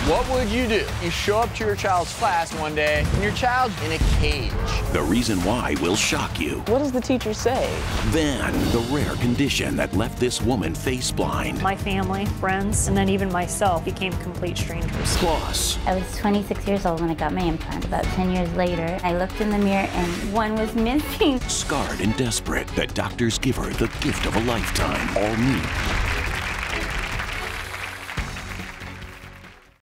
What would you do? You show up to your child's class one day and your child's in a cage. The reason why will shock you. What does the teacher say? Then, the rare condition that left this woman face blind. My family, friends, and then even myself became complete strangers. Plus, I was 26 years old when I got my implant. About 10 years later, I looked in the mirror and one was missing. scarred and desperate, the doctors give her the gift of a lifetime. All new